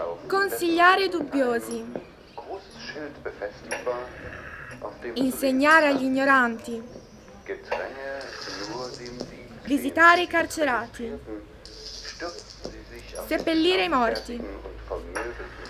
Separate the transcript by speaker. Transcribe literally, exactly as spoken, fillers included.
Speaker 1: Consigliare i dubbiosi. Insegnare agli ignoranti. Visitare i carcerati. Seppellire i morti.